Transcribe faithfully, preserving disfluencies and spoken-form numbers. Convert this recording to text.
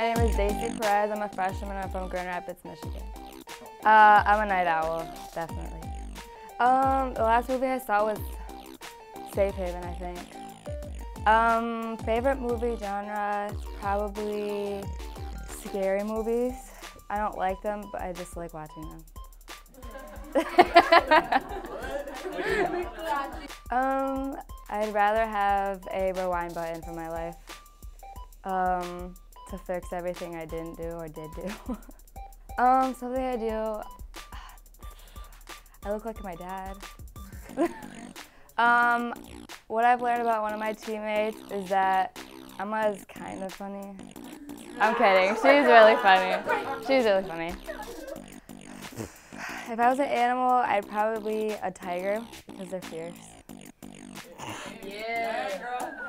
My name is Dacey Perez. I'm a freshman. I'm from Grand Rapids, Michigan. Uh, I'm a night owl, definitely. Um, the last movie I saw was Safe Haven, I think. Um, favorite movie genre is probably scary movies. I don't like them, but I just like watching them. um, I'd rather have a rewind button for my life um, to fix everything I didn't do or did do. um, something I do, I look like my dad. um, what I've learned about one of my teammates is that Emma's kind of funny. I'm kidding, she's really funny. She's really funny. If I was an animal, I'd probably be a tiger because they're fierce. Yeah, girl.